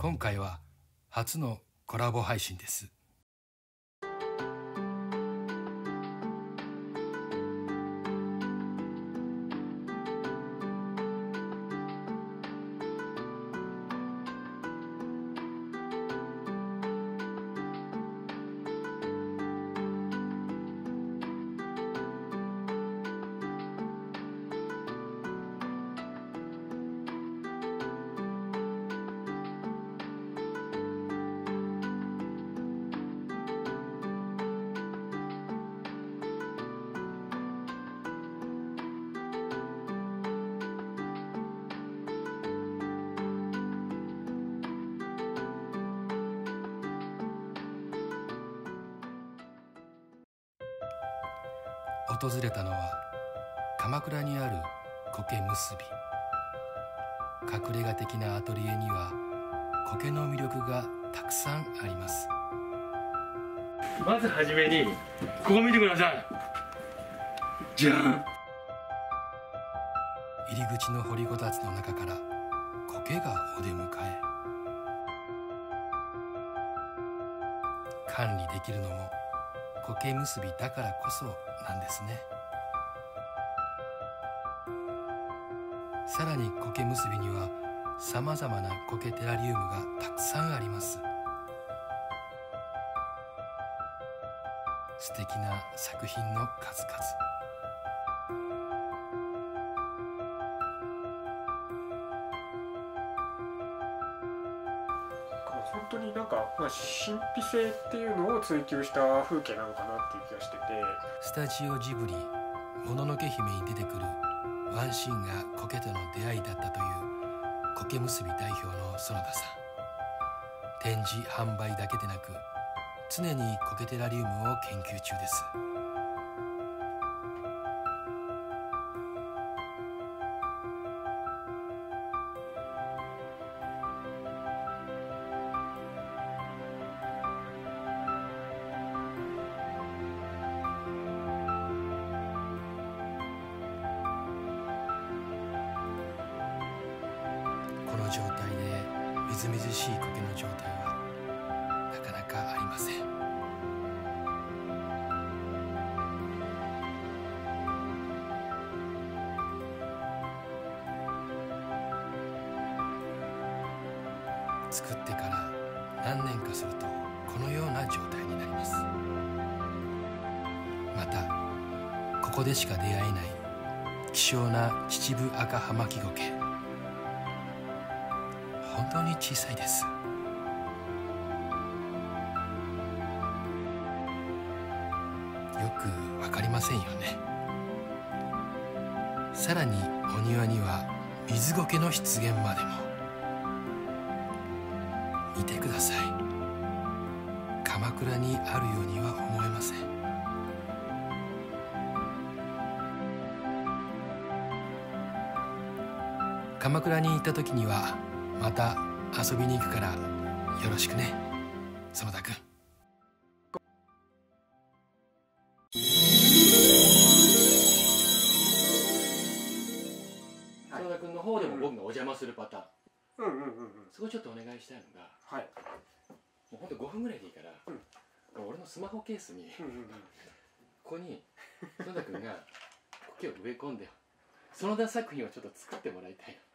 今回は初のコラボ配信です。訪れたのは鎌倉にある苔結び。隠れ家的なアトリエには苔の魅力がたくさんあります。 まずはじめにここ見てください。じゃん。 入り口の掘りごたつの中から苔がお出迎え。管理できるのも苔結びだからこそなんですね。さらに苔結びにはさまざまな苔テラリウムがたくさんあります。素敵な作品の数々。 本当になんか、神秘性っていうのを追求した風景なのかなっていう気がしてて、 スタジオジブリ「もののけ姫」に出てくるワンシーンが苔との出会いだったという苔結び代表の園田さん。展示販売だけでなく常に苔テラリウムを研究中です。この状態でみずみずしい苔の状態はなかなかありません。作ってから何年かするとこのような状態になります。またここでしか出会えない希少な秩父赤葉巻苔、本当に小さいです。よくわかりませんよね。さらにお庭には水苔の出現までも。見てください。鎌倉にあるようには思えません。鎌倉に行った時にはまた遊びに行くからよろしくね、園田君。 園田君の方でも僕がお邪魔するパターン、そこちょっとお願いしたいのが、 はい、 もうほんと5分ぐらいでいいから、俺のスマホケースに、ここに園田君が苔を植え込んで園田作品をちょっと作ってもらいたい。